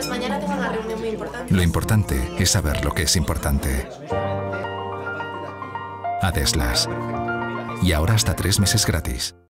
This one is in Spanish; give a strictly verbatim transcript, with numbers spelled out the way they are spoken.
Pues mañana tengo una reunión muy importante. Lo importante es saber lo que es importante. Adeslas. Y ahora hasta tres meses gratis.